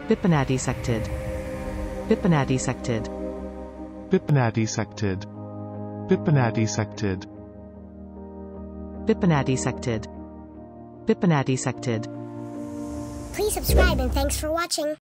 bipinnatisected, bipinnatisected, bipinnatisected, bipinnatisected, bipinnatisected, bipinnatisected. Please subscribe and thanks for watching.